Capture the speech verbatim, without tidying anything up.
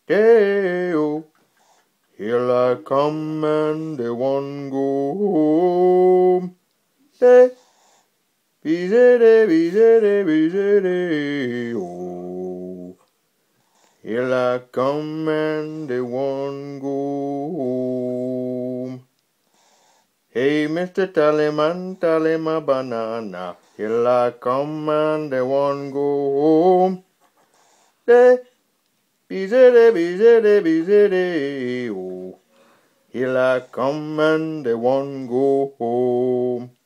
day-o. Here I come and they won't go home. Day, be-zay-day, be-zay-day, be-zay-day, oh. Here I come and they won't go home. Hey, Mister Tallyman, tally my banana. Here I come and they won't go home. Day, be-zay-day, be-zay-day, be-zay-day, oh. Here I come and they won't go home.